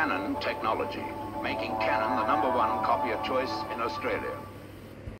Canon technology, making Canon the #1 copier choice in Australia.